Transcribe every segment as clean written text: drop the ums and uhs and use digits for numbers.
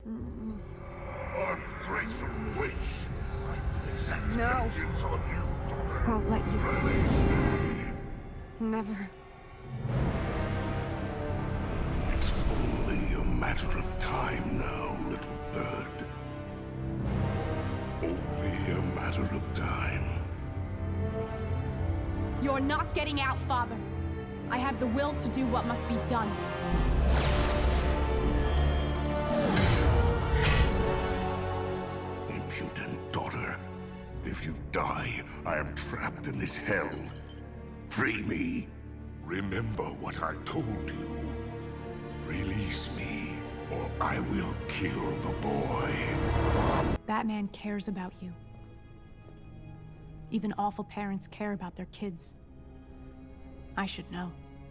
Ungrateful witch! Exact No. vengeance on you, daughter. Won't let you. Release me. Never. It's only a matter of time now, little bird. Only a matter of time. You're not getting out, Father. I have the will to do what must be done. Impudent daughter. If you die, I am trapped in this hell. Free me. Remember what I told you. Release me, or I will kill the boy. Batman cares about you. Even awful parents care about their kids. I should know.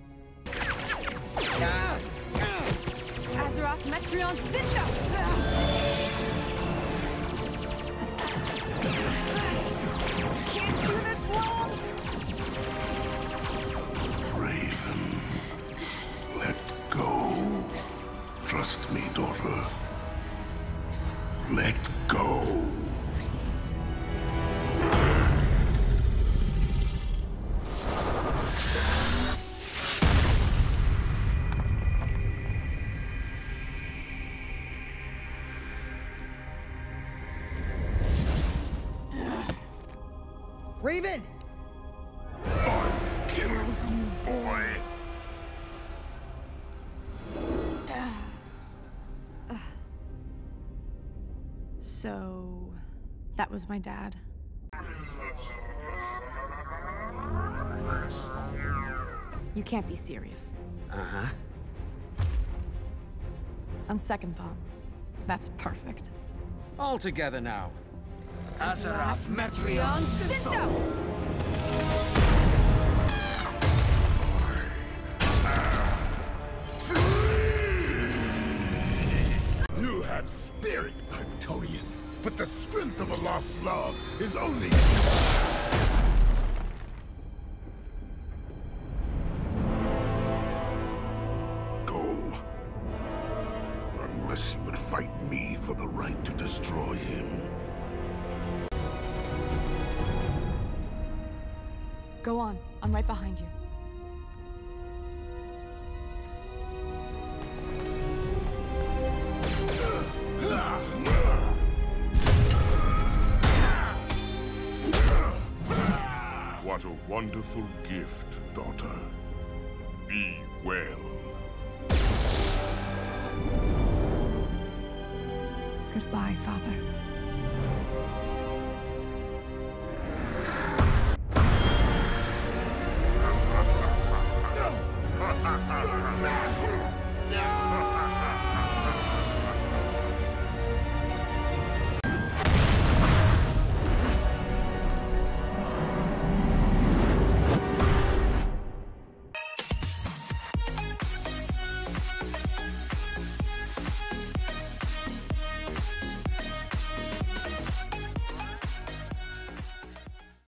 Azeroth Metreon Zindos! Can't do this wrong! Raven, let go. Trust me, daughter. Let go. Raven! I'll kill you, boy. So, that was my dad. You can't be serious. Uh-huh. On second thought, that's perfect. All together now. Azeroth Metreon Zindos! You have spirit, Kryptonian, but the strength of a lost love is only... Go. Unless you would fight me for the right to destroy him. Go on, I'm right behind you. What a wonderful gift, daughter. Be well. Goodbye, Father.